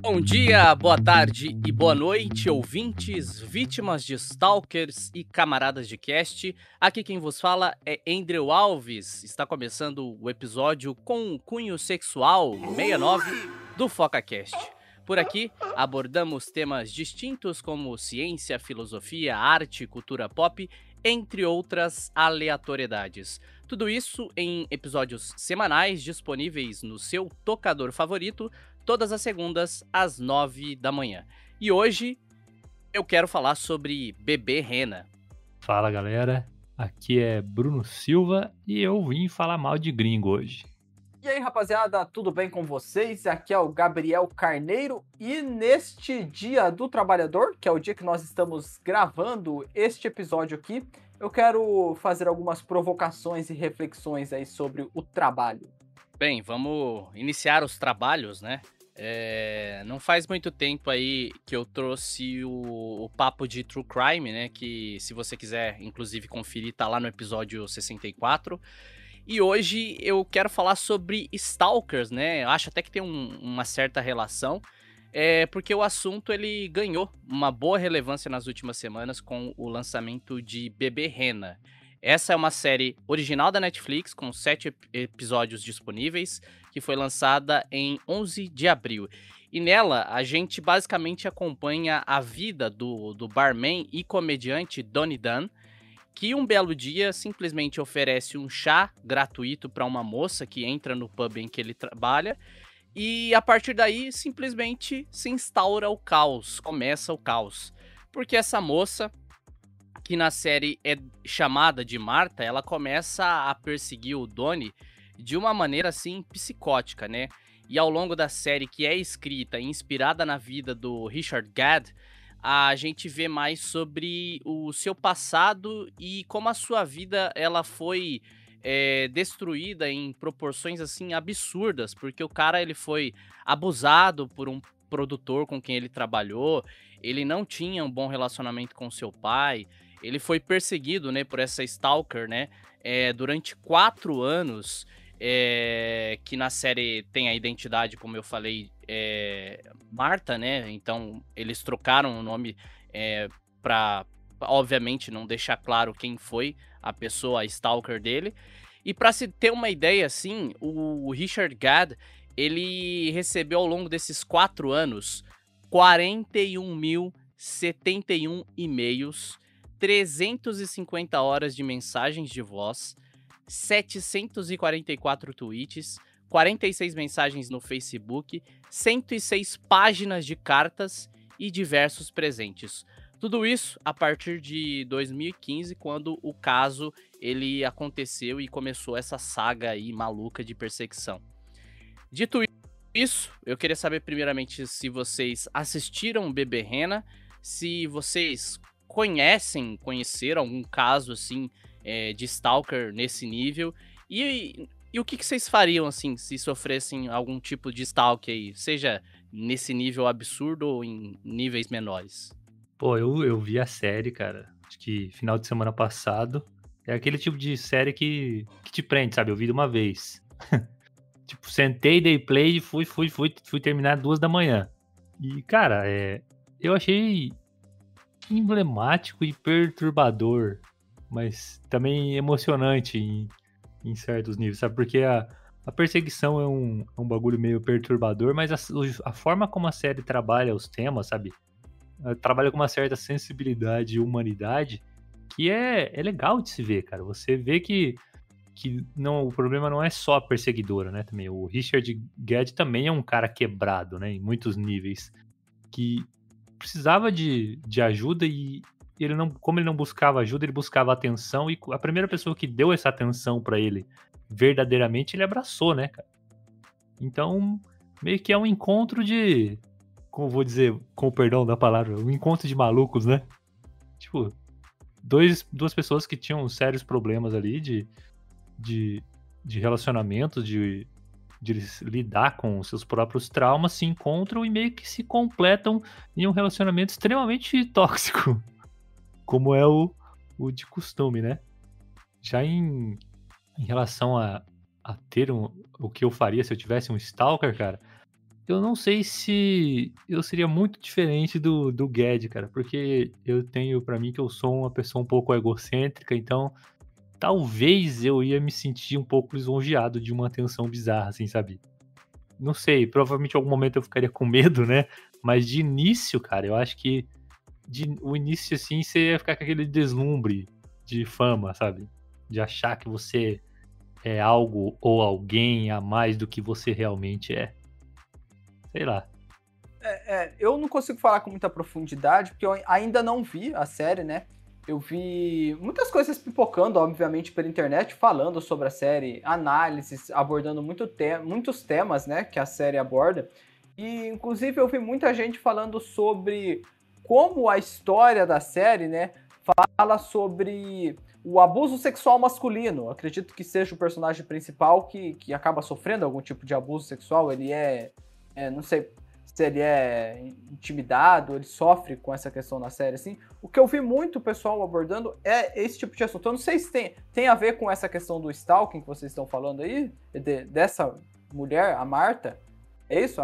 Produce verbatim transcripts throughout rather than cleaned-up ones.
Bom dia, boa tarde e boa noite, ouvintes, vítimas de stalkers e camaradas de cast. Aqui quem vos fala é Andrew Alves. Está começando o episódio com um cunho sexual sessenta e nove do FocaCast. Por aqui abordamos temas distintos como ciência, filosofia, arte, cultura pop, entre outras aleatoriedades. Tudo isso em episódios semanais disponíveis no seu tocador favorito, todas as segundas às nove da manhã. E hoje eu quero falar sobre bebê rena. Fala galera, aqui é Bruno Silva e eu vim falar mal de gringo hoje. E aí rapaziada, tudo bem com vocês? Aqui é o Gabriel Carneiro e neste Dia do Trabalhador, que é o dia que nós estamos gravando este episódio aqui, eu quero fazer algumas provocações e reflexões aí sobre o trabalho. Bem, vamos iniciar os trabalhos, né? É, não faz muito tempo aí que eu trouxe o, o papo de True Crime, né? Que se você quiser, inclusive, conferir, tá lá no episódio sessenta e quatro. E hoje eu quero falar sobre stalkers, né? Eu acho até que tem um, uma certa relação, é, porque o assunto ele ganhou uma boa relevância nas últimas semanas com o lançamento de Bebê Rena. Essa é uma série original da Netflix, com sete ep- episódios disponíveis, que foi lançada em onze de abril. E nela, a gente basicamente acompanha a vida do, do barman e comediante Donnie Dunn, que um belo dia simplesmente oferece um chá gratuito para uma moça que entra no pub em que ele trabalha, e a partir daí simplesmente se instaura o caos, começa o caos. Porque essa moça, que na série é chamada de Marta, ela começa a perseguir o Donnie de uma maneira assim psicótica, né? E ao longo da série, que é escrita e inspirada na vida do Richard Gadd, a gente vê mais sobre o seu passado e como a sua vida ela foi é, destruída em proporções assim absurdas, porque o cara ele foi abusado por um produtor com quem ele trabalhou, ele não tinha um bom relacionamento com seu pai, ele foi perseguido, né, por essa stalker, né, é, durante quatro anos, é, que na série tem a identidade, como eu falei, é, Marta, né, então eles trocaram o nome é, pra, obviamente, não deixar claro quem foi a pessoa, a stalker dele. E pra se ter uma ideia, assim, o Richard Gadd, ele recebeu ao longo desses quatro anos quarenta e um mil e setenta e um e-mails, trezentas e cinquenta horas de mensagens de voz, setecentos e quarenta e quatro tweets, quarenta e seis mensagens no Facebook, cento e seis páginas de cartas e diversos presentes. Tudo isso a partir de dois mil e quinze, quando o caso ele aconteceu e começou essa saga aí maluca de perseguição. Dito isso, eu queria saber primeiramente se vocês assistiram Bebê Rena, se vocês conhecem, conheceram algum caso assim é, de stalker nesse nível e, e o que, que vocês fariam assim se sofressem algum tipo de stalker aí, seja nesse nível absurdo ou em níveis menores? Pô, eu, eu vi a série, cara, acho que final de semana passado. É aquele tipo de série que, que te prende, sabe? Eu vi de uma vez. Tipo, sentei, dei play e fui, fui, fui, fui terminar duas da manhã. E, cara, é, eu achei emblemático e perturbador, mas também emocionante em, em certos níveis, sabe? Porque a, a perseguição é um, é um bagulho meio perturbador, mas a, a forma como a série trabalha os temas, sabe? Ela trabalha com uma certa sensibilidade e humanidade que é, é legal de se ver, cara. Você vê que, que não, o problema não é só a perseguidora, né? Também o Richard Gadd também é um cara quebrado, né? Em muitos níveis. Que precisava de, de ajuda e ele não, como ele não buscava ajuda, ele buscava atenção e a primeira pessoa que deu essa atenção pra ele verdadeiramente, ele abraçou, né, cara? Então, meio que é um encontro de, como vou dizer, com o perdão da palavra, um encontro de malucos, né? Tipo, dois, duas pessoas que tinham sérios problemas ali de, de, de relacionamentos, de, de lidar com os seus próprios traumas, se encontram e meio que se completam em um relacionamento extremamente tóxico, como é o, o de costume, né? Já em, em relação a, a ter um, o que eu faria se eu tivesse um stalker, cara, eu não sei se eu seria muito diferente do do Ged, cara, porque eu tenho pra mim que eu sou uma pessoa um pouco egocêntrica, então talvez eu ia me sentir um pouco lisonjeado de uma atenção bizarra, assim, sabe. Não sei, provavelmente em algum momento eu ficaria com medo, né, mas de início, cara, eu acho que de o início, assim, você ia ficar com aquele deslumbre de fama, sabe, de achar que você é algo ou alguém a mais do que você realmente é. Sei lá. É, é, eu não consigo falar com muita profundidade, porque eu ainda não vi a série, né? Eu vi muitas coisas pipocando, obviamente, pela internet, falando sobre a série, análises, abordando muito te muitos temas, né, que a série aborda. E, inclusive, eu vi muita gente falando sobre como a história da série, né, fala sobre o abuso sexual masculino. Acredito que seja o personagem principal que, que acaba sofrendo algum tipo de abuso sexual. Ele é, é não sei se ele é intimidado, ele sofre com essa questão na série, assim. O que eu vi muito o pessoal abordando é esse tipo de assunto. Eu não sei se tem, tem a ver com essa questão do stalking que vocês estão falando aí, de, dessa mulher, a Marta. É isso?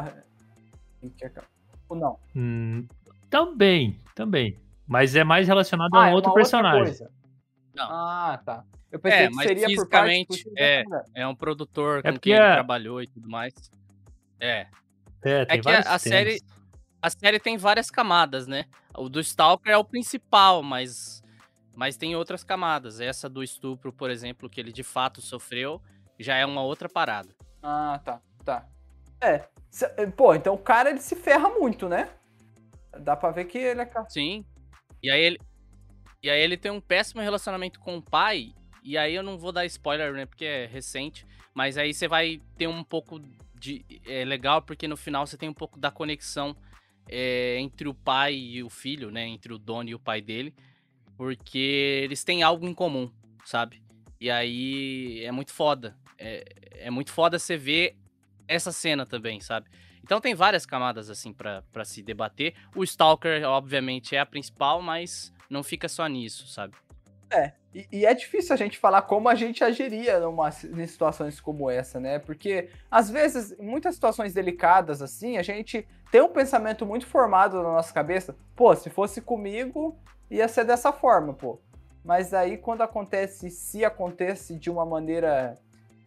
Ou não? Hum, também, também. Mas é mais relacionado a Ah, um é outro uma outra personagem. coisa. Não. Ah, tá. Eu pensei É, que mas seria por parte fisicamente exclusiva é, dessa mulher. é um produtor É com porque quem ele a trabalhou e tudo mais. É. é, É tem que a, vários a temas. série a série tem várias camadas, né? O do Stalker é o principal, mas mas tem outras camadas. Essa do estupro, por exemplo, que ele de fato sofreu, já é uma outra parada. Ah, tá, tá. É, se- pô, então o cara ele se ferra muito, né? Dá pra ver que ele é... ca- Sim. E aí ele e aí ele tem um péssimo relacionamento com o pai, e aí eu não vou dar spoiler, né, porque é recente, mas aí você vai ter um pouco de é legal porque no final você tem um pouco da conexão é, entre o pai e o filho, né, entre o Donnie e o pai dele, porque eles têm algo em comum, sabe? E aí é muito foda. É, é muito foda você ver essa cena também, sabe? Então tem várias camadas assim pra pra se debater. O Stalker, obviamente, é a principal, mas não fica só nisso, sabe? É, e, e é difícil a gente falar como a gente agiria numa, em situações como essa, né? Porque, às vezes, em muitas situações delicadas, assim, a gente tem um pensamento muito formado na nossa cabeça. Pô, se fosse comigo, ia ser dessa forma, pô. Mas aí, quando acontece, se acontece de uma maneira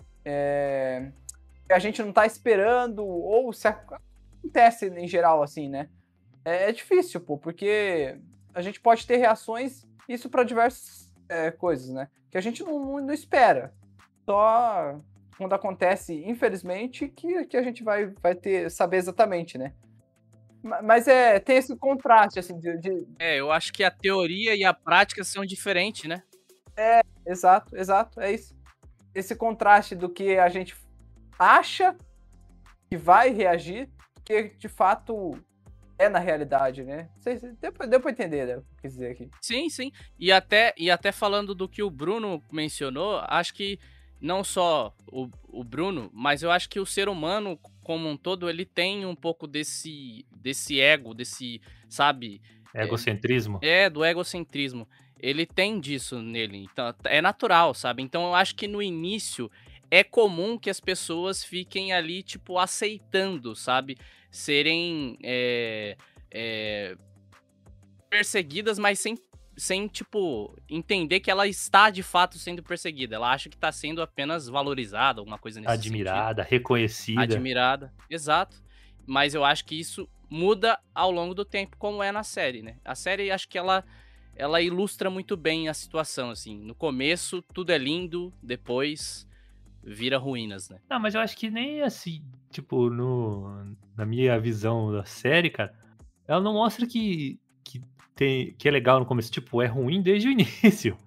é, que a gente não tá esperando, ou se acontece em geral, assim, né? É, é difícil, pô, porque a gente pode ter reações, isso para diversas é, coisas, né? Que a gente não, não, não espera. Só quando acontece, infelizmente, que, que a gente vai, vai ter, saber exatamente, né? Ma- Mas é, tem esse contraste, assim, de, de- É, eu acho que a teoria e a prática são diferentes, né? Exato, exato, é isso. Esse contraste do que a gente acha que vai reagir, que de fato é na realidade, né? Não sei se- Deu pra, deu pra entender, né, o que eu quis dizer aqui. Sim, sim. E até, e até falando do que o Bruno mencionou, acho que não só o, o Bruno, mas eu acho que o ser humano como um todo, ele tem um pouco desse, desse ego, desse, sabe, Egocentrismo. é, do egocentrismo. Ele tem disso nele, então é natural, sabe? Então eu acho que no início é comum que as pessoas fiquem ali, tipo, aceitando, sabe? Serem é, é, perseguidas, mas sem, sem, tipo, entender que ela está de fato sendo perseguida. Ela acha que está sendo apenas valorizada, alguma coisa nesse sentido. Admirada, reconhecida. Admirada, exato. Mas eu acho que isso muda ao longo do tempo, como é na série, né? A série, acho que ela, ela ilustra muito bem a situação, assim. No começo, tudo é lindo, depois vira ruínas, né? Não, mas eu acho que nem assim, tipo, no, na minha visão da série, cara, ela não mostra que, que, tem, que é legal no começo. Tipo, é ruim desde o início.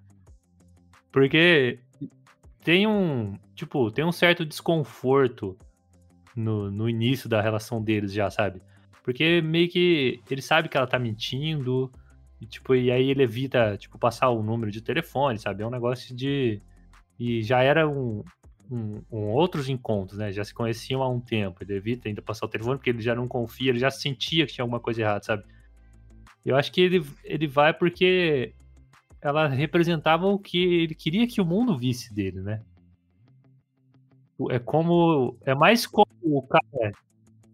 Porque tem um, tipo, tem um certo desconforto no, no início da relação deles já, sabe? Porque meio que ele sabe que ela tá mentindo, e, tipo, e aí ele evita, tipo, passar o número de telefone, sabe? É um negócio de... E já era um, um, um outros encontros, né? Já se conheciam há um tempo. Ele evita ainda passar o telefone porque ele já não confia, ele já sentia que tinha alguma coisa errada, sabe? Eu acho que ele, ele vai porque ela representava o que ele queria que o mundo visse dele, né? É como... É mais como o cara...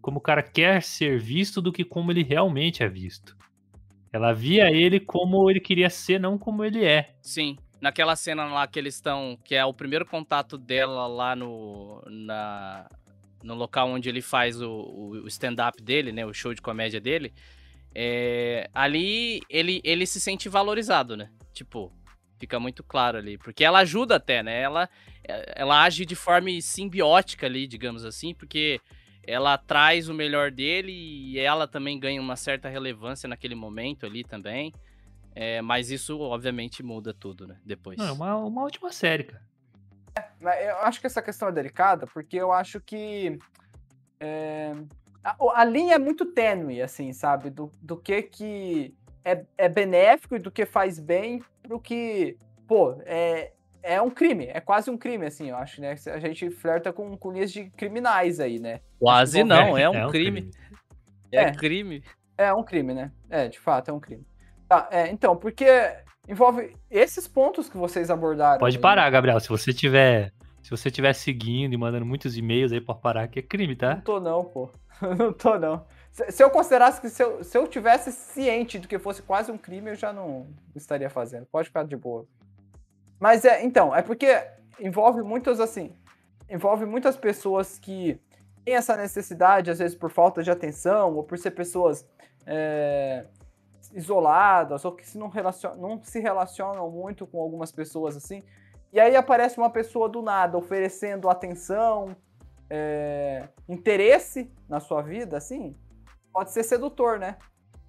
como o cara quer ser visto do que como ele realmente é visto. Ela via ele como ele queria ser, não como ele é. Sim. Naquela cena lá que eles estão, que é o primeiro contato dela lá no, na, no local onde ele faz o, o stand-up dele, né, o show de comédia dele, é, ali ele, ele se sente valorizado, né? Tipo, fica muito claro ali, porque ela ajuda até, né? Ela, ela age de forma simbiótica ali, digamos assim, porque ela traz o melhor dele e ela também ganha uma certa relevância naquele momento ali também. É, mas isso, obviamente, muda tudo, né? Depois. Não, é uma, uma ótima série, cara. Mas eu acho que essa questão é delicada, porque eu acho que é, a, a linha é muito tênue, assim, sabe? Do, do que que é, é benéfico e do que faz bem pro que, pô, é, é um crime, é quase um crime, assim, eu acho, né? A gente flerta com, com linhas de criminais aí, né? Quase não, é um, é um crime. crime. É, É. crime. É um crime, né? É, de fato, é um crime. Tá, é, então, porque envolve esses pontos que vocês abordaram. Pode aí, parar, né? Gabriel. Se você tiver, se você tiver seguindo e mandando muitos e-mails aí, pode parar, que é crime, Não tá? tô não, pô. Não tô não. Se, se eu considerasse que se eu, se eu tivesse ciente do que fosse quase um crime, eu já não estaria fazendo. Pode ficar de boa. Mas é, então, é porque envolve muitas, assim, envolve muitas pessoas que têm essa necessidade, às vezes por falta de atenção, ou por ser pessoas é, isoladas, ou que se não, relacion, não se relacionam muito com algumas pessoas, assim. E aí aparece uma pessoa do nada oferecendo atenção, é, interesse na sua vida, assim, pode ser sedutor, né?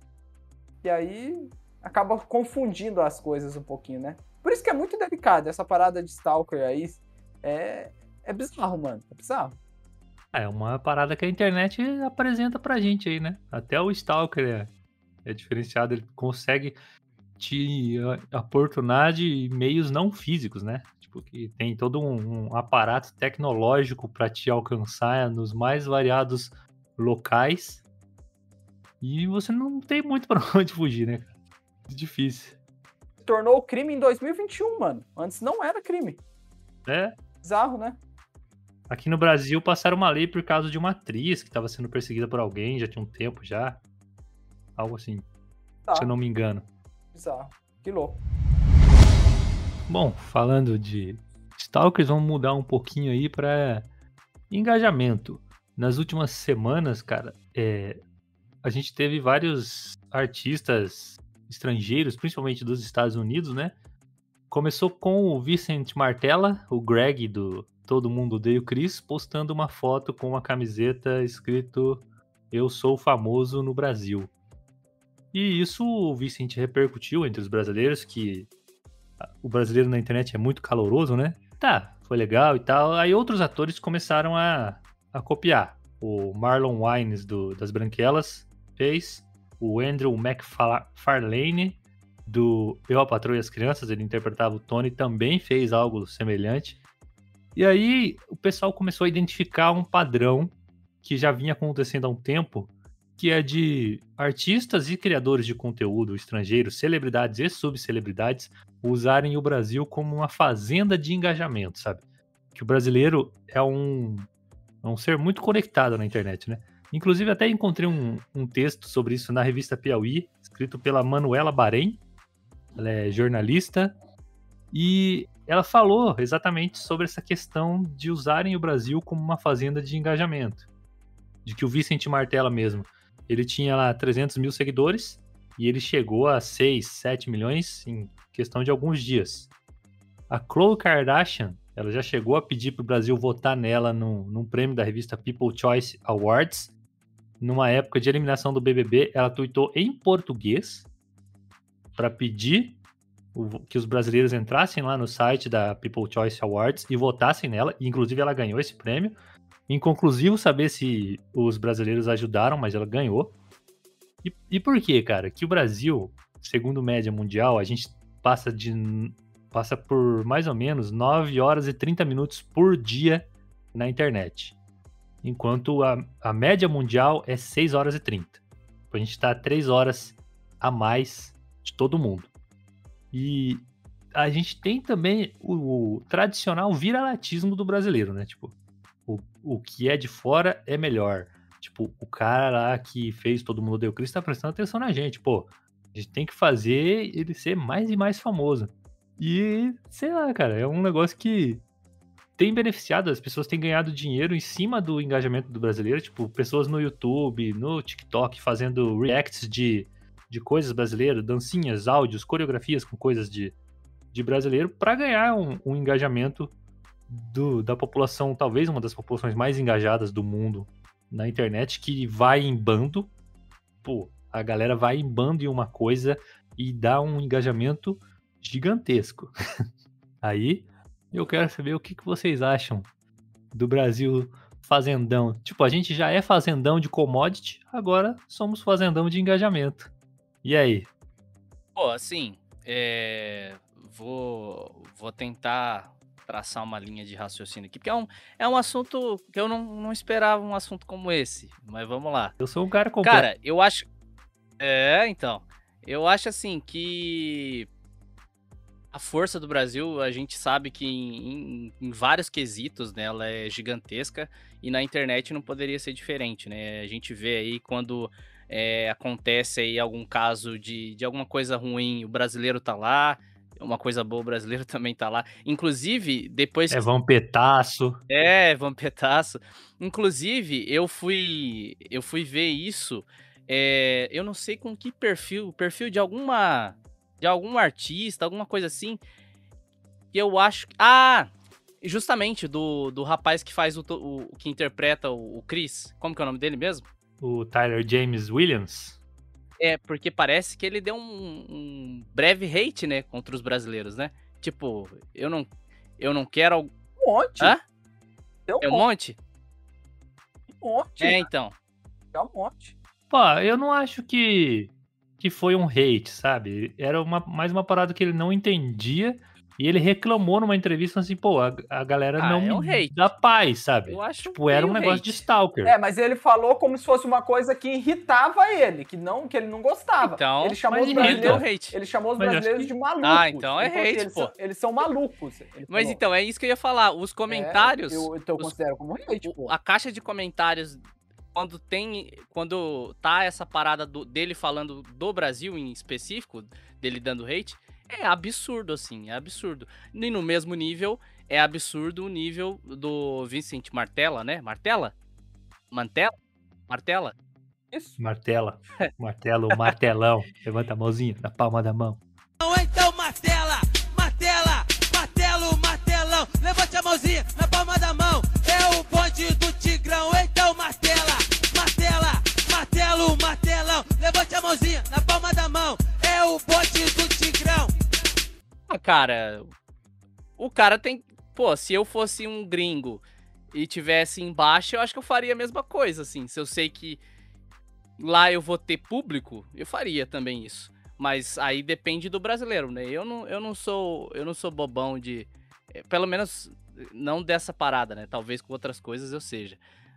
E aí acaba confundindo as coisas um pouquinho, né? Por isso que é muito delicado essa parada de stalker aí. É, é bizarro, mano. É bizarro. É uma parada que a internet apresenta pra gente aí, né? Até o Stalker é, é diferenciado, ele consegue te aportunar de meios não físicos, né? Tipo, que tem todo um, um aparato tecnológico para te alcançar nos mais variados locais. E você não tem muito pra onde fugir, né? É difícil. Se tornou crime em dois mil e vinte e um, mano. Antes não era crime. É. Bizarro, né? Aqui no Brasil passaram uma lei por causa de uma atriz que estava sendo perseguida por alguém, já tinha um tempo já. Algo assim, Tá. se eu não me engano. Bizarro. Que louco. Bom, falando de stalkers, vamos mudar um pouquinho aí para engajamento. Nas últimas semanas, cara, é, a gente teve vários artistas estrangeiros, principalmente dos Estados Unidos, né? Começou com o Vicente Martella, o Greg do Todo Mundo Odeia o Chris, postando uma foto com uma camiseta escrito "Eu sou famoso no Brasil". E isso o Vicente repercutiu entre os brasileiros, que o brasileiro na internet é muito caloroso, né? Tá, foi legal e tal. Aí outros atores começaram a, a copiar. O Marlon Wayans do, das Branquelas fez. O Andrew McFarlane do Eu, a Patroa e as Crianças, ele interpretava o Tony, também fez algo semelhante. E aí o pessoal começou a identificar um padrão que já vinha acontecendo há um tempo, que é de artistas e criadores de conteúdo estrangeiros, celebridades e subcelebridades, usarem o Brasil como uma fazenda de engajamento, sabe? Que o brasileiro é um, é um ser muito conectado na internet, né? Inclusive até encontrei um, um texto sobre isso na revista Piauí, escrito pela Manuela Bahrein. Ela é jornalista e ela falou exatamente sobre essa questão de usarem o Brasil como uma fazenda de engajamento. De que o Vicente Martella mesmo, ele tinha lá trezentos mil seguidores e ele chegou a seis, sete milhões em questão de alguns dias. A Khloe Kardashian, ela já chegou a pedir para o Brasil votar nela num, num prêmio da revista People Choice Awards. Numa época de eliminação do B B B, ela tweetou em português para pedir o, que os brasileiros entrassem lá no site da People Choice Awards e votassem nela. E, inclusive, ela ganhou esse prêmio. Inconclusivo saber se os brasileiros ajudaram, mas ela ganhou. E, e por quê, cara? Que o Brasil, segundo média mundial, a gente passa, de, passa por mais ou menos nove horas e trinta minutos por dia na internet. Enquanto a, a média mundial é seis horas e trinta. A gente está três horas a mais de todo mundo. E a gente tem também o, o tradicional viralatismo do brasileiro, né? Tipo, o, o que é de fora é melhor. Tipo, o cara lá que fez Todo Mundo Odeia o Chris tá prestando atenção na gente, pô. A gente tem que fazer ele ser mais e mais famoso. E, sei lá, cara, é um negócio que tem beneficiado, as pessoas têm ganhado dinheiro em cima do engajamento do brasileiro, tipo, pessoas no YouTube, no TikTok, fazendo reacts de, de coisas brasileiras, dancinhas, áudios, coreografias com coisas de, de brasileiro, pra ganhar um, um engajamento do, da população, talvez uma das populações mais engajadas do mundo na internet, que vai em bando. Pô, a galera vai em bando em uma coisa e dá um engajamento gigantesco. Aí, eu quero saber o que, que vocês acham do Brasil fazendão. Tipo, a gente já é fazendão de commodity, agora somos fazendão de engajamento. E aí? Pô, assim, é... vou, vou tentar traçar uma linha de raciocínio aqui, porque é um, é um assunto que eu não, não esperava um assunto como esse, mas vamos lá. Eu sou um cara completo. Cara, eu acho... É, então, eu acho assim que a força do Brasil, a gente sabe que em, em, em vários quesitos, né, ela é gigantesca, e na internet não poderia ser diferente, né? A gente vê aí quando é, acontece aí algum caso de, de alguma coisa ruim, o brasileiro tá lá, uma coisa boa, o brasileiro também tá lá. Inclusive, depois... É vampetaço. É, vampetaço. Inclusive, eu fui, eu fui ver isso, é, eu não sei com que perfil, perfil de alguma... de algum artista, alguma coisa assim, que eu acho... Ah, justamente, do, do rapaz que faz o, o que interpreta o, o Chris, como que é o nome dele mesmo? O Tyler James Williams. É, porque parece que ele deu um, um breve hate, né, contra os brasileiros, né? Tipo, eu não, eu não quero... Um monte. Hã? Tem um É um monte? Um monte. É, então. É um monte. Pô, eu não acho que... que foi um hate, sabe? Era uma, mais uma parada que ele não entendia e ele reclamou numa entrevista assim, pô, a, a galera Ah, não é um me hate. dá paz, sabe? Eu acho Tipo, era um meio negócio hate. de stalker. É, mas ele falou como se fosse uma coisa que irritava ele, que não, que ele não gostava. Então, ele chamou mas os irrita. brasileiros, hate. ele chamou os Mas acho brasileiros que- de malucos. Ah, então é Ele falou que hate, eles pô. São, eles são malucos. ele Mas falou. então, é isso que eu ia falar. Os comentários... É, eu, então eu os- considero como hate, o- pô. a caixa de comentários, quando tem, quando tá essa parada do- dele falando do Brasil em específico, dele dando hate, é absurdo, assim, é absurdo. E no mesmo nível, é absurdo o nível do Vincent Martella, né? Martella? Mantella? Martella? Isso. Martela. Martelo, martelão. Levanta a mãozinha na palma da mão. Então martela, martela, martelo, martelão. Levante a mãozinha na palma da mão. É o bonde do Tigrão. Então martela, martela, martelo, martelão. Levante a mãozinha na palma da mão. É o bonde do Tigrão. Ah, cara, o cara tem... Pô, se eu fosse um gringo e tivesse embaixo, eu acho que eu faria a mesma coisa, assim. Se eu sei que lá eu vou ter público, eu faria também isso. Mas aí depende do brasileiro, né? Eu não, eu não sou eu não sou bobão de... eh, Pelo menos não dessa parada, né? Talvez com outras coisas eu seja.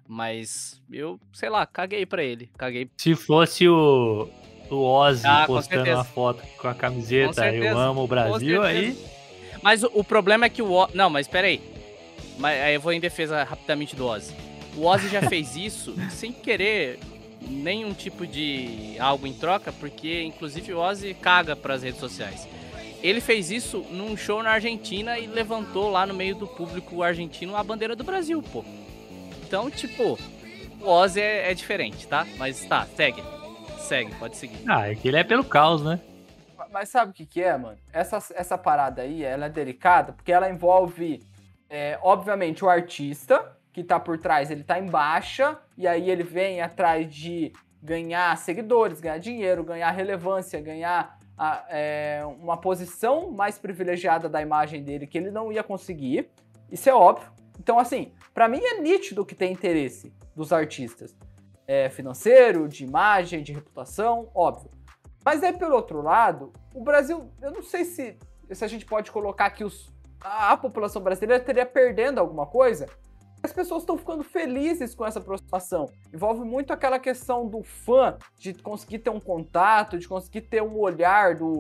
Mas eu, sei lá, caguei pra ele. Caguei. Se fosse o, o Ozzy Ah, com postando certeza. uma foto com a camiseta Com certeza, Eu amo o Brasil, com aí... certeza. Mas o, o problema é que o Ozzy... Não, mas peraí. Mas aí eu vou em defesa rapidamente do Ozzy. O Ozzy já fez isso sem querer nenhum tipo de algo em troca, porque inclusive o Ozzy caga pras redes sociais. Ele fez isso num show na Argentina e levantou lá no meio do público argentino a bandeira do Brasil, pô. Então, tipo, o Ozzy é, é diferente, tá? Mas tá, segue. Segue, pode seguir. Ah, é que ele é pelo caos, né? Mas sabe o que que é, mano? Essa, essa parada aí, ela é delicada porque ela envolve, é, obviamente, o artista que tá por trás, ele tá em baixa, e aí ele vem atrás de ganhar seguidores, ganhar dinheiro, ganhar relevância, ganhar a, é, uma posição mais privilegiada da imagem dele que ele não ia conseguir. Isso é óbvio. Então, assim, pra mim é nítido que tem interesse dos artistas. É, financeiro, de imagem, de reputação, óbvio. Mas aí, pelo outro lado, o Brasil, eu não sei se, se a gente pode colocar que os, a, a população brasileira estaria perdendo alguma coisa. As pessoas estão ficando felizes com essa aproximação. Envolve muito aquela questão do fã, de conseguir ter um contato, de conseguir ter um olhar do,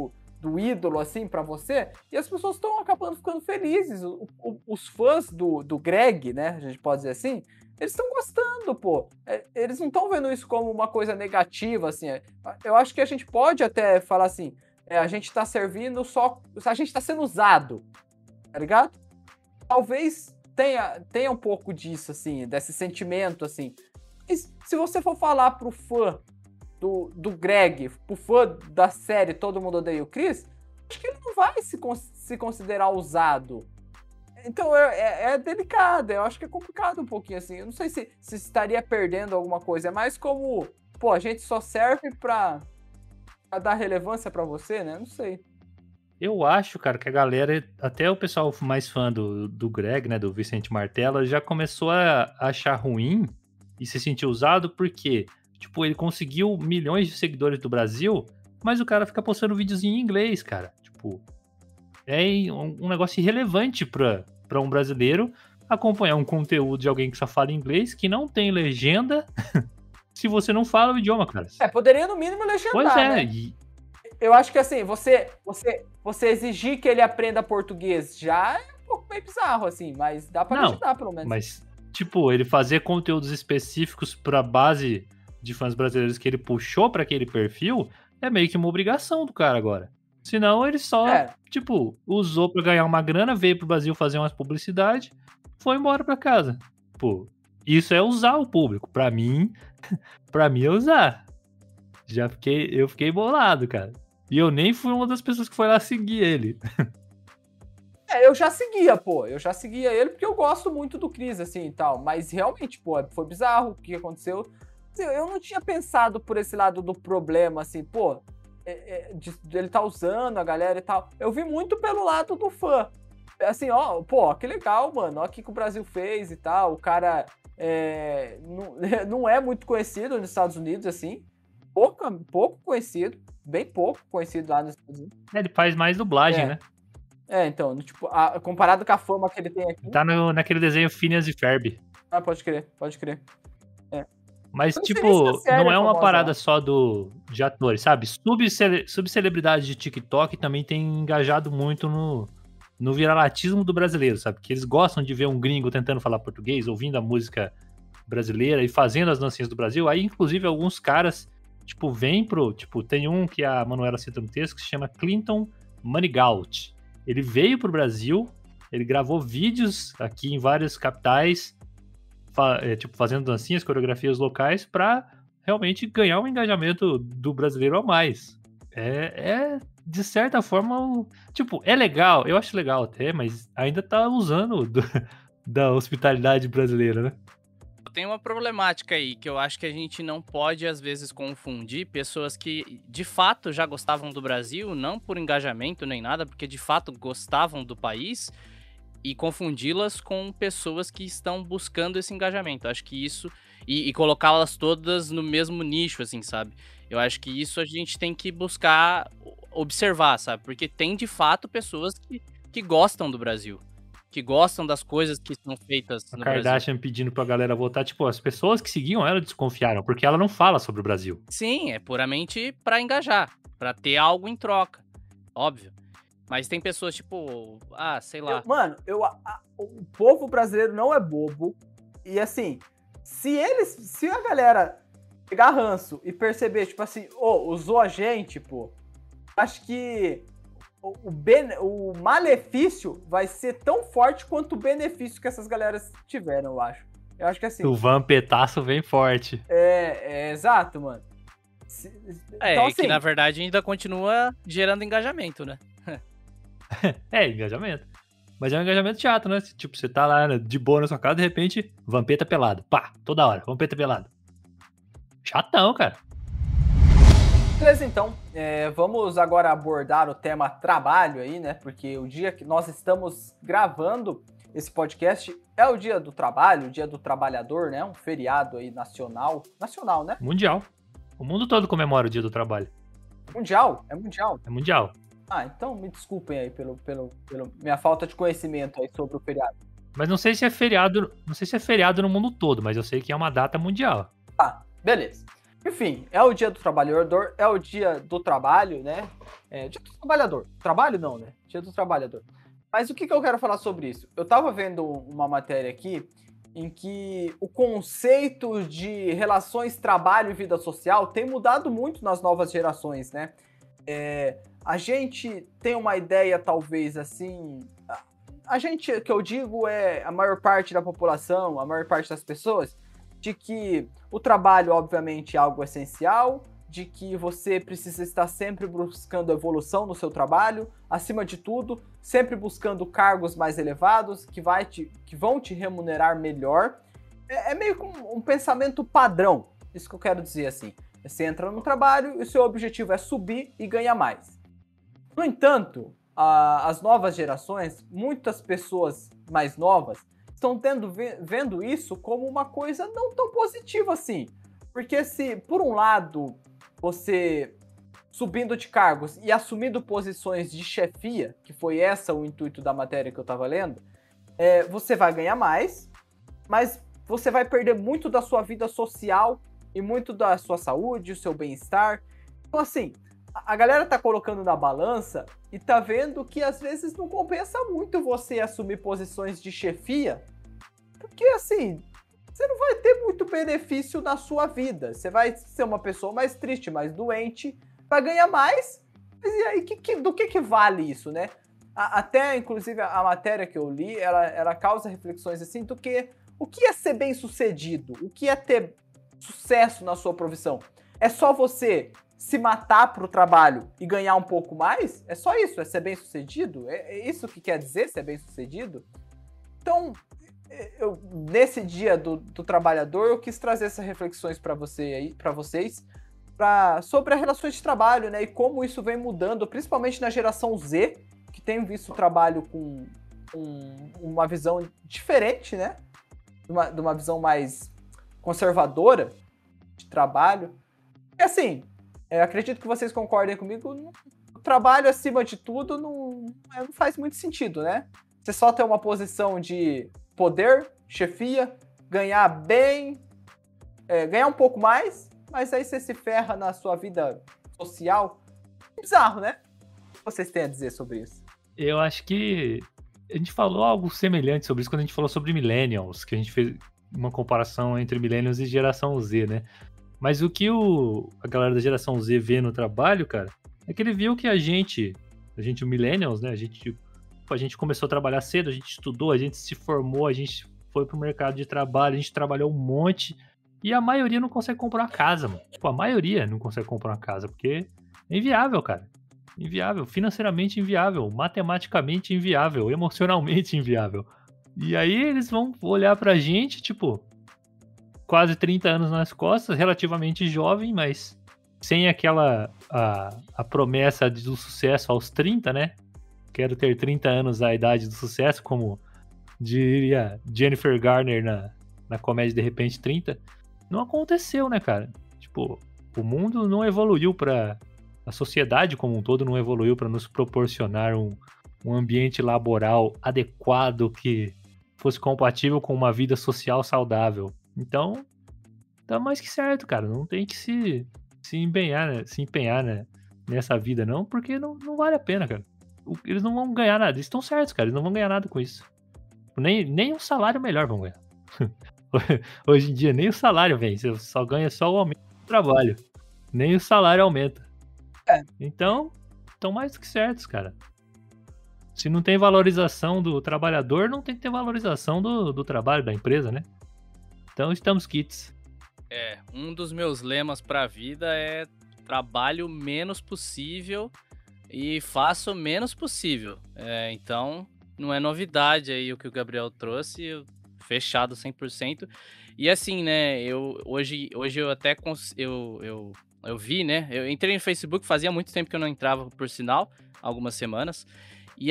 do ídolo, assim, pra você, e as pessoas estão acabando ficando felizes. O, o, os fãs do, do Greg, né, a gente pode dizer assim, eles estão gostando, pô. É, eles não estão vendo isso como uma coisa negativa, assim. É, eu acho que a gente pode até falar assim, é, a gente tá servindo só... A gente tá sendo usado, tá ligado? Talvez tenha, tenha um pouco disso, assim, desse sentimento, assim. Mas se você for falar pro fã do, do Greg, pro fã da série Todo Mundo Odeia o Chris, acho que ele não vai se, se considerar usado. Então é, é, é delicado, eu acho que é complicado um pouquinho, assim. Eu não sei se, se estaria perdendo alguma coisa. É mais como, pô, a gente só serve pra, pra dar relevância pra você, né? Não sei. Eu acho, cara, que a galera, até o pessoal mais fã do, do Greg, né, do Vicente Martella, já começou a achar ruim e se sentir usado porque, tipo, ele conseguiu milhões de seguidores do Brasil, mas o cara fica postando videozinho em inglês, cara. Tipo, é um, um negócio irrelevante pra, pra um brasileiro acompanhar um conteúdo de alguém que só fala inglês, que não tem legenda, se você não fala o idioma, cara. É, poderia no mínimo legendar, Pois é, né? e... Eu acho que assim, você, você, você exigir que ele aprenda português já é um pouco meio bizarro, assim, mas dá pra Não, legendar, pelo menos. Mas, tipo, ele fazer conteúdos específicos pra base de fãs brasileiros que ele puxou pra aquele perfil é meio que uma obrigação do cara agora. Senão ele só, É. tipo, usou pra ganhar uma grana, veio pro Brasil fazer umas publicidades, foi embora pra casa. Pô, isso é usar o público. Pra mim, pra mim é usar. Já fiquei, eu fiquei bolado, cara. E eu nem fui uma das pessoas que foi lá seguir ele. É, eu já seguia, pô. Eu já seguia ele porque eu gosto muito do Chris, assim, e tal. Mas realmente, pô, foi bizarro o que aconteceu. Eu não tinha pensado por esse lado do problema, assim, pô, é, é, de, de ele tá usando a galera e tal. Eu vi muito pelo lado do fã. Assim, ó, pô, que legal, mano. Ó o que, que o Brasil fez e tal. O cara é, não, não é muito conhecido nos Estados Unidos, assim. Pouco, pouco conhecido. Bem pouco conhecido lá nos Estados Unidos. Ele faz mais dublagem, É. né? É, então, tipo, a- comparado com a fama que ele tem aqui. Tá no, naquele desenho Phineas e Ferb. Ah, pode crer, pode crer. Mas, Eu não sei nem tipo, se a série não é é uma famosa parada lá. só do, de atores, sabe? Subcele, subcelebridade de TikTok também tem engajado muito no, no viralatismo do brasileiro, sabe? Que eles gostam de ver um gringo tentando falar português, ouvindo a música brasileira e fazendo as dancinhas do Brasil. Aí, inclusive, alguns caras, tipo, vêm pro... Tipo, tem um que a Manuela cita no texto que se chama Clinton Manigault. Ele veio pro Brasil, ele gravou vídeos aqui em várias capitais, fa- é, tipo, fazendo dancinhas, coreografias locais pra realmente ganhar um engajamento do brasileiro a mais. É, é, de certa forma, um- tipo, é legal, eu acho legal até, mas ainda tá usando do- da hospitalidade brasileira, né? Tem uma problemática aí que eu acho que a gente não pode, às vezes, confundir pessoas que de fato já gostavam do Brasil, não por engajamento nem nada, porque de fato gostavam do país, e confundi-las com pessoas que estão buscando esse engajamento. Acho que isso. E, e colocá-las todas no mesmo nicho, assim, sabe? Eu acho que isso a gente tem que buscar observar, sabe? Porque tem de fato pessoas que, que gostam do Brasil. Que gostam das coisas que são feitas A no Brasil. Kardashian pedindo pra galera votar, tipo, as pessoas que seguiam ela desconfiaram, porque ela não fala sobre o Brasil. Sim, é puramente pra engajar, pra ter algo em troca, óbvio. Mas tem pessoas tipo, ah, sei lá. Eu- mano, eu, a- a- o povo brasileiro não é bobo. E assim, se eles. Se a galera pegar ranço e perceber, tipo assim, ô, usou a gente, pô, acho que o, o, bene- o malefício vai ser tão forte quanto o benefício que essas galeras tiveram, eu acho. Eu acho que assim. O vampetaço vem forte. É, é exato, mano. Se- É, então, e que assim, na verdade ainda continua gerando engajamento, né? É, engajamento. Mas é um engajamento chato, né? Tipo, você tá lá né, de boa na sua casa, de repente, vampeta pelado. Pá, toda hora, vampeta pelado. Chatão, cara. beleza, então, é, vamos agora abordar o tema trabalho aí, né? Porque o dia que nós estamos gravando esse podcast é o dia do trabalho, o dia do trabalhador, né? Um feriado aí nacional. Nacional, né? Mundial. O mundo todo comemora o dia do trabalho. Mundial? É mundial. É mundial. Ah, então me desculpem aí pelo, pelo, pelo minha falta de conhecimento aí sobre o feriado. Mas não sei se é feriado. Não sei se é feriado no mundo todo, mas eu sei que é uma data mundial. Tá, beleza. Enfim, é o dia do trabalhador, é o dia do trabalho, né? É, dia do trabalhador. Trabalho não, né? Dia do trabalhador. Mas o que, que eu quero falar sobre isso? Eu tava vendo uma matéria aqui em que o conceito de relações trabalho e vida social tem mudado muito nas novas gerações, né? É, a gente tem uma ideia, talvez, assim... A, a gente, que eu digo, é a maior parte da população, a maior parte das pessoas, de que o trabalho, obviamente, é algo essencial, de que você precisa estar sempre buscando evolução no seu trabalho, acima de tudo, sempre buscando cargos mais elevados, que, vai te, que vão te remunerar melhor. É, é meio que um, um pensamento padrão, isso que eu quero dizer assim. Você entra no trabalho e o seu objetivo é subir e ganhar mais. No entanto, a, as novas gerações, muitas pessoas mais novas, estão tendo, vendo isso como uma coisa não tão positiva assim. Porque se, por um lado, você subindo de cargos e assumindo posições de chefia, que foi essa o intuito da matéria que eu estava lendo, é, você vai ganhar mais, mas você vai perder muito da sua vida social e muito da sua saúde, o seu bem-estar. Então, assim, a galera tá colocando na balança e tá vendo que às vezes não compensa muito você assumir posições de chefia, porque, assim, você não vai ter muito benefício na sua vida. Você vai ser uma pessoa mais triste, mais doente, vai ganhar mais. Mas e aí, que, que, do que, que vale isso, né? A, até, inclusive, a, a matéria que eu li, ela, ela causa reflexões assim do que o que é ser bem-sucedido? O que é ter sucesso na sua profissão? É só você se matar pro trabalho e ganhar um pouco mais? É só isso? É ser bem-sucedido? É, é isso que quer dizer ser bem-sucedido? Então... Eu, nesse dia do, do trabalhador, eu quis trazer essas reflexões para você aí, para vocês, pra, sobre as relações de trabalho, né, e como isso vem mudando, principalmente na geração Z, que tem visto o trabalho com um, uma visão diferente, né, uma, de uma visão mais conservadora de trabalho. E assim, eu acredito que vocês concordem comigo, o trabalho acima de tudo não, não faz muito sentido, né? Você só tem uma posição de poder, chefia, ganhar bem, é, ganhar um pouco mais, mas aí você se ferra na sua vida social. Bizarro, né? O que vocês têm a dizer sobre isso? Eu acho que a gente falou algo semelhante sobre isso quando a gente falou sobre millennials, que a gente fez uma comparação entre millennials e geração Z, né? Mas o que o, a galera da geração Z vê no trabalho, cara, é que ele viu que a gente, a gente, o millennials, né? A gente... A gente começou a trabalhar cedo, a gente estudou, a gente se formou, a gente foi pro mercado de trabalho, a gente trabalhou um monte e a maioria não consegue comprar uma casa, mano. Tipo, a maioria não consegue comprar uma casa, porque é inviável, cara. Inviável, financeiramente inviável, matematicamente inviável, emocionalmente inviável. E aí eles vão olhar pra gente, tipo, quase trinta anos nas costas, relativamente jovem, mas sem aquela a, a promessa do sucesso aos trinta, né? Quero ter trinta anos a idade do sucesso, como diria Jennifer Garner na, na comédia De Repente trinta. Não aconteceu, né, cara? Tipo, o mundo não evoluiu pra... A sociedade como um todo não evoluiu para nos proporcionar um, um ambiente laboral adequado que fosse compatível com uma vida social saudável. Então, tá mais que certo, cara. Não tem que se, se empenhar, né? se empenhar né? nessa vida, não, porque não, não vale a pena, cara. Eles não vão ganhar nada. Eles estão certos, cara. Eles não vão ganhar nada com isso. Nem, nem um salário melhor vão ganhar. Hoje em dia, nem o salário vem. Você só ganha só o aumento do trabalho. Nem o salário aumenta. É. Então, estão mais do que certos, cara. Se não tem valorização do trabalhador, não tem que ter valorização do, do trabalho da empresa, né? Então, estamos quites. É, um dos meus lemas pra vida é trabalho menos possível e faço o menos possível. É, então, não é novidade aí o que o Gabriel trouxe, fechado cem por cento. E assim, né, eu, hoje, hoje eu até cons- eu, eu, eu vi, né, eu entrei no Facebook, fazia muito tempo que eu não entrava, por sinal, algumas semanas. E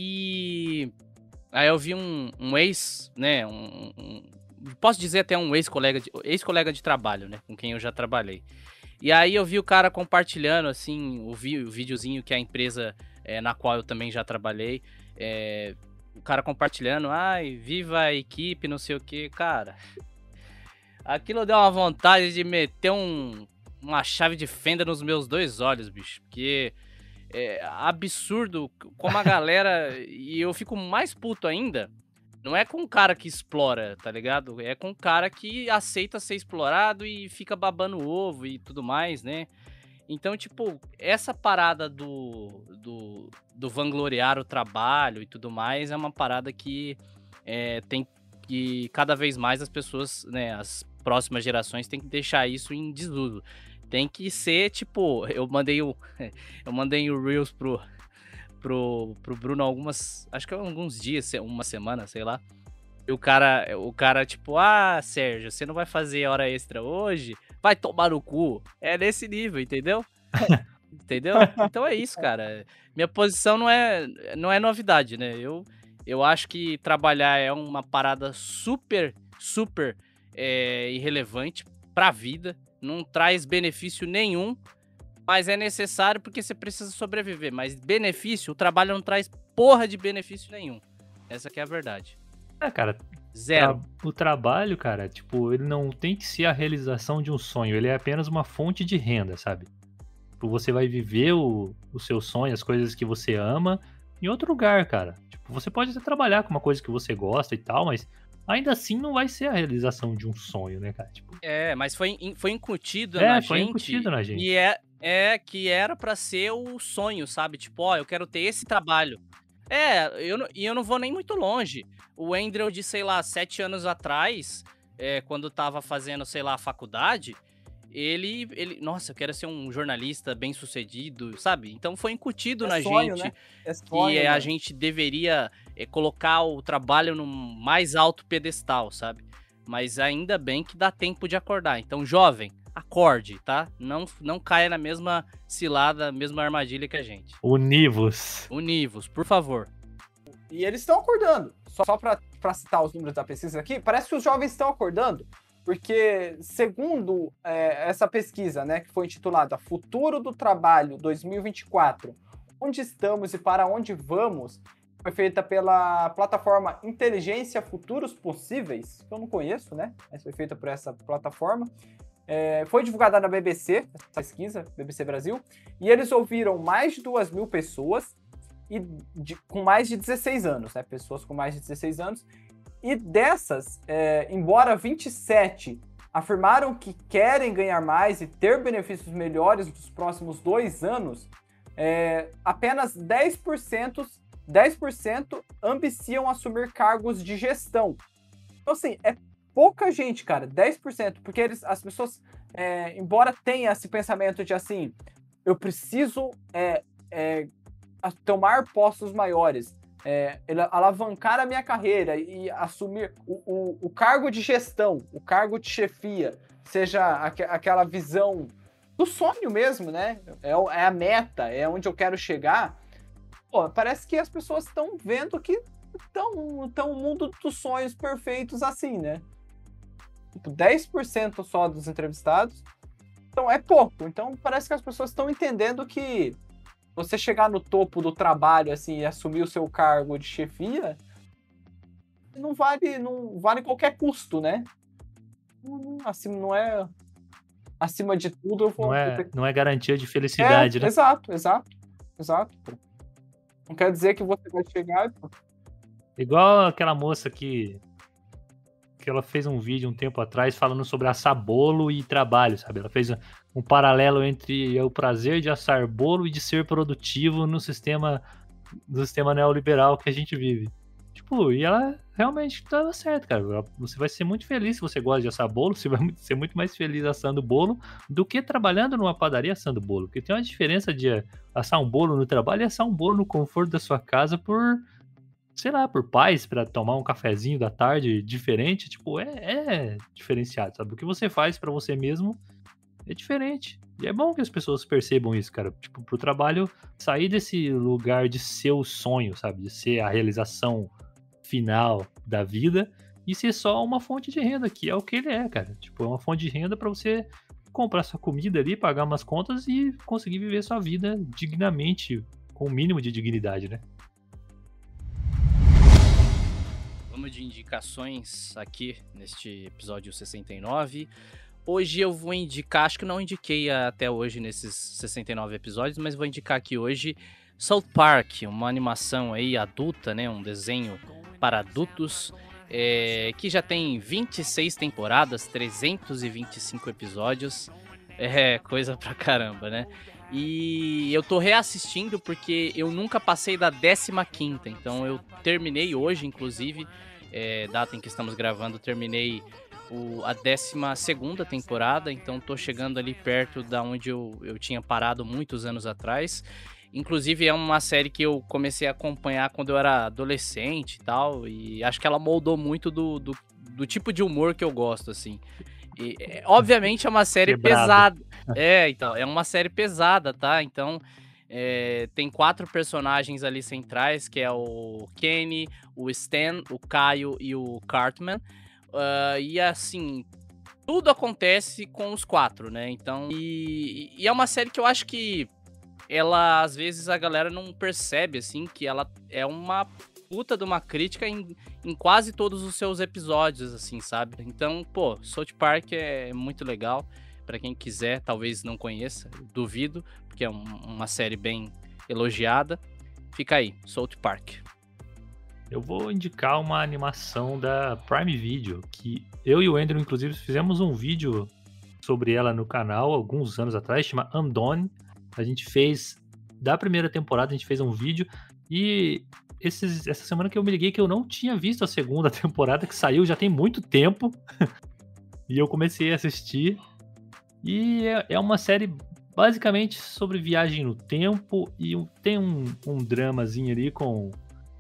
aí, aí eu vi um, um ex, né, um, um, posso dizer até um ex-colega de, ex-colega de trabalho, né, com quem eu já trabalhei. E aí eu vi o cara compartilhando, assim, o, vi, o videozinho que a empresa é, na qual eu também já trabalhei, é, o cara compartilhando, ai, viva a equipe, não sei o que, cara. Aquilo deu uma vontade de meter um uma chave de fenda nos meus dois olhos, bicho. Porque é absurdo como a galera... e eu fico mais puto ainda. Não é com o cara que explora, tá ligado? É com o cara que aceita ser explorado e fica babando o ovo e tudo mais, né? Então, tipo, essa parada do, do, do vangloriar o trabalho e tudo mais é uma parada que é, tem que cada vez mais as pessoas, né, as próximas gerações têm que deixar isso em desuso. Tem que ser, tipo, eu mandei o eu mandei o Reels pro, pro, pro Bruno algumas, acho que alguns dias, uma semana, sei lá. E o cara, o cara, tipo, ah, Sérgio, você não vai fazer hora extra hoje? Vai tomar no cu. É nesse nível, entendeu? Entendeu? Então é isso, cara. Minha posição não é, não é novidade, né? Eu, eu acho que trabalhar é uma parada super, super é, irrelevante pra vida. Não traz benefício nenhum, mas é necessário porque você precisa sobreviver. Mas benefício, o trabalho não traz porra de benefício nenhum. Essa que é a verdade. É, cara, Zero. Tra- o trabalho, cara, tipo, ele não tem que ser a realização de um sonho, ele é apenas uma fonte de renda, sabe? Tipo, você vai viver o, o seu sonho, as coisas que você ama em outro lugar, cara. Tipo, você pode até trabalhar com uma coisa que você gosta e tal, mas ainda assim não vai ser a realização de um sonho, né, cara? Tipo, É, mas foi, in- foi incutido É, na foi gente. incutido na gente. E é, é que era pra ser o sonho, sabe? Tipo, ó, eu quero ter esse trabalho. É, eu, não- e eu não vou nem muito longe. O Andrew de, sei lá, sete anos atrás, é, quando tava fazendo, sei lá, a faculdade, ele, ele. Nossa, eu quero ser um jornalista bem sucedido, sabe? Então foi incutido É na sonho, gente né? É sonho, que a mano. gente deveria é, colocar o trabalho no mais alto pedestal, sabe? Mas ainda bem que dá tempo de acordar. Então, jovem, acorde, tá? Não, não caia na mesma cilada, mesma armadilha que a gente. univos. Univos, por favor. E eles estão acordando. Só, só para citar os números da pesquisa aqui, parece que os jovens estão acordando, porque segundo é, essa pesquisa, né, que foi intitulada Futuro do Trabalho dois mil e vinte e quatro, onde estamos e para onde vamos, foi feita pela plataforma Inteligência Futuros Possíveis, que eu não conheço, né? Mas foi feita por essa plataforma. É, foi divulgada na B B C, essa pesquisa, B B C Brasil, e eles ouviram mais de duas mil pessoas e de, com mais de dezesseis anos, né? Pessoas com mais de dezesseis anos. E dessas, é, embora vinte e sete afirmaram que querem ganhar mais e ter benefícios melhores nos próximos dois anos, é, apenas dez por cento, dez por cento ambiciam assumir cargos de gestão. Então, assim, é pouca gente, cara, dez por cento, porque eles, as pessoas, é, embora tenha esse pensamento de assim, eu preciso é, é, tomar postos maiores, é, alavancar a minha carreira e assumir o, o, o cargo de gestão, o cargo de chefia, seja aqu aquela visão do sonho mesmo, né? É, é a meta, é onde eu quero chegar. Pô, parece que as pessoas estão vendo que estão tão um mundo dos sonhos perfeitos assim, né? Tipo, dez por cento só dos entrevistados. Então é pouco. Então parece que as pessoas estão entendendo que você chegar no topo do trabalho assim e assumir o seu cargo de chefia não vale, não vale qualquer custo, né? Assim, não é acima de tudo eu vou. Não é, não é garantia de felicidade, é, né? Exato, exato, exato. Não quer dizer que você vai chegar. Igual aquela moça que que ela fez um vídeo um tempo atrás falando sobre assar bolo e trabalho, sabe? Ela fez um paralelo entre o prazer de assar bolo e de ser produtivo no sistema, no sistema neoliberal que a gente vive. Tipo, e ela realmente estava certo, cara. Você vai ser muito feliz se você gosta de assar bolo, você vai ser muito mais feliz assando bolo do que trabalhando numa padaria assando bolo. Porque tem uma diferença de assar um bolo no trabalho e assar um bolo no conforto da sua casa por... sei lá, por paz, pra tomar um cafezinho da tarde diferente, tipo, é, é diferenciado, sabe? O que você faz pra você mesmo é diferente. E é bom que as pessoas percebam isso, cara. Tipo, pro trabalho sair desse lugar de ser o sonho, sabe? De ser a realização final da vida e ser só uma fonte de renda, que é o que ele é, cara. Tipo, é uma fonte de renda pra você comprar sua comida ali, pagar umas contas e conseguir viver sua vida dignamente, com o mínimo de dignidade, né? Vamos de indicações aqui neste episódio sessenta e nove. hoje eu vou indicar, acho que não indiquei até hoje nesses sessenta e nove episódios, mas vou indicar aqui hoje South Park, uma animação aí adulta, né, um desenho para adultos, é, que já tem vinte e seis temporadas, trezentos e vinte e cinco episódios, é coisa pra caramba, né? E eu tô reassistindo porque eu nunca passei da décima quinta, então eu terminei hoje, inclusive, é, data em que estamos gravando, terminei o, a décima segunda temporada, então tô chegando ali perto da onde eu, eu tinha parado muitos anos atrás. Inclusive é uma série que eu comecei a acompanhar quando eu era adolescente e tal, e acho que ela moldou muito do, do, do tipo de humor que eu gosto, assim. E, é, obviamente é uma série Quebrado. pesada. É, então, é uma série pesada, tá? Então, é, tem quatro personagens ali centrais, que é o Kenny, o Stan, o Caio e o Cartman. Uh, e assim, tudo acontece com os quatro, né? Então, e, e é uma série que eu acho que ela, às vezes, a galera não percebe, assim, que ela é uma puta de uma crítica em, em quase todos os seus episódios, assim, sabe? Então, pô, South Park é muito legal. Pra quem quiser, talvez não conheça, duvido, porque é um, uma série bem elogiada. Fica aí, South Park. Eu vou indicar uma animação da Prime Video, que eu e o Andrew, inclusive, fizemos um vídeo sobre ela no canal alguns anos atrás, chama Undone. A gente fez, da primeira temporada, a gente fez um vídeo, e esses, essa semana que eu me liguei que eu não tinha visto a segunda temporada, que saiu já tem muito tempo, e eu comecei a assistir, e é, é uma série basicamente sobre viagem no tempo, e um, tem um, um dramazinho ali com,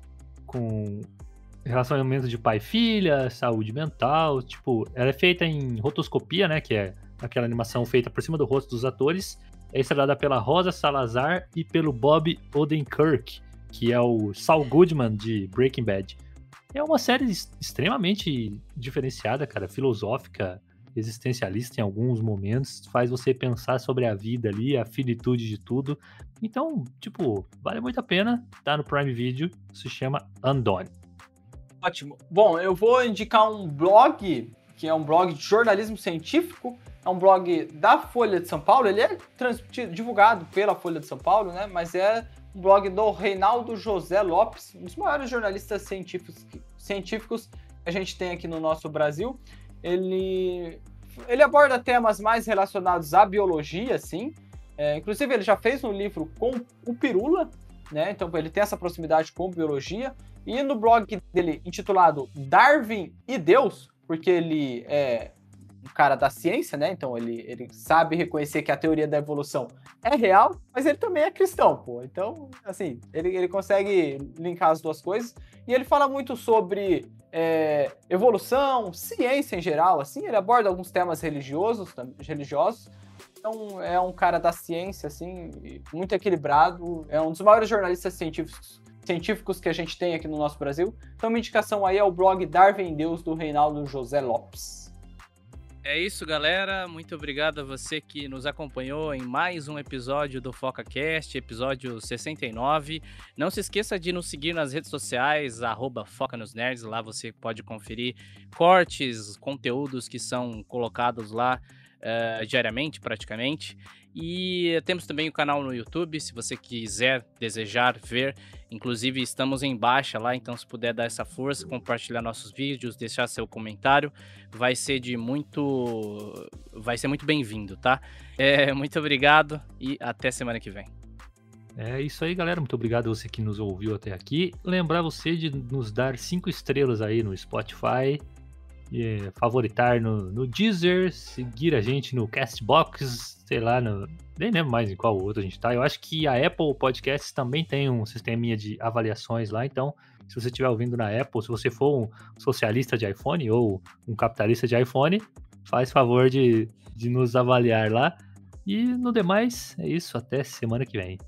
com relacionamento de pai e filha, saúde mental, tipo, ela é feita em rotoscopia, né, que é aquela animação feita por cima do rosto dos atores. É estrelada pela Rosa Salazar e pelo Bob Odenkirk, que é o Saul Goodman de Breaking Bad. É uma série extremamente diferenciada, cara, filosófica, existencialista em alguns momentos, faz você pensar sobre a vida ali, a finitude de tudo. Então, tipo, vale muito a pena, tá no Prime Video, se chama Undone. Ótimo. Bom, eu vou indicar um blog, que é um blog de jornalismo científico, é um blog da Folha de São Paulo, ele é transmitido, divulgado pela Folha de São Paulo, né? Mas é um blog do Reinaldo José Lopes, um dos maiores jornalistas científicos, científicos que a gente tem aqui no nosso Brasil. Ele, ele aborda temas mais relacionados à biologia, assim. É, inclusive, ele já fez um livro com o Pirula, né? Então, ele tem essa proximidade com biologia. E no blog dele, intitulado Darwin e Deus, porque ele é um cara da ciência, né? Então ele, ele sabe reconhecer que a teoria da evolução é real, mas ele também é cristão, pô. Então, assim, ele, ele consegue linkar as duas coisas. E ele fala muito sobre é, evolução, ciência em geral, assim. Ele aborda alguns temas religiosos, religiosos. Então, é um cara da ciência, assim, muito equilibrado. É um dos maiores jornalistas científicos, científicos que a gente tem aqui no nosso Brasil. Então, uma indicação aí é o blog Darwin Deus, do Reinaldo José Lopes. É isso, galera. Muito obrigado a você que nos acompanhou em mais um episódio do FocaCast, episódio sessenta e nove. Não se esqueça de nos seguir nas redes sociais, arroba Foca nos Nerds. Lá você pode conferir cortes, conteúdos que são colocados lá uh, diariamente, praticamente. E temos também o canal no YouTube, se você quiser, desejar ver. Inclusive, estamos em baixa lá, então se puder dar essa força, compartilhar nossos vídeos, deixar seu comentário, vai ser de muito... vai ser muito bem-vindo, tá? É, muito obrigado e até semana que vem. É isso aí, galera. Muito obrigado a você que nos ouviu até aqui. Lembrar você de nos dar cinco estrelas aí no Spotify, e favoritar no, no Deezer, seguir a gente no Castbox, sei lá, no, nem lembro mais em qual outro a gente tá. Eu acho que a Apple Podcasts também tem um sisteminha de avaliações lá, então se você estiver ouvindo na Apple, se você for um socialista de iPhone ou um capitalista de iPhone, faz favor de, de nos avaliar lá. E no demais, é isso, até semana que vem.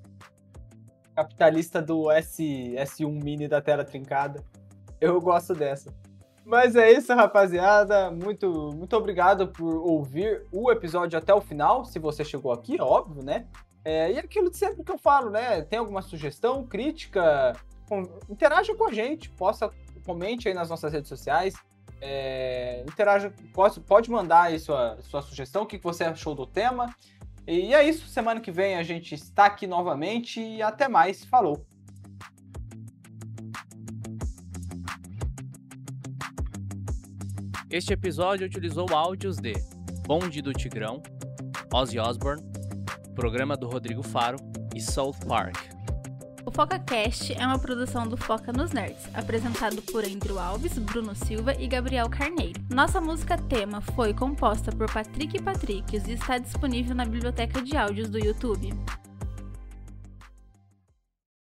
Capitalista do S, S um Mini da tela trincada, eu gosto dessa. Mas é isso, rapaziada. Muito, muito obrigado por ouvir o episódio até o final, se você chegou aqui, é óbvio, né? É, e aquilo de sempre que eu falo, né? Tem alguma sugestão, crítica, com, interaja com a gente, possa, comente aí nas nossas redes sociais. É, interaja, pode, pode mandar aí sua, sua sugestão, o que você achou do tema. E é isso, semana que vem a gente está aqui novamente e até mais, falou! Este episódio utilizou áudios de Bonde do Tigrão, Ozzy Osbourne, Programa do Rodrigo Faro e South Park. O FocaCast é uma produção do Foca nos Nerds, apresentado por Andrew Alves, Bruno Silva e Gabriel Carneiro. Nossa música tema foi composta por Patrick Patricios e está disponível na biblioteca de áudios do YouTube.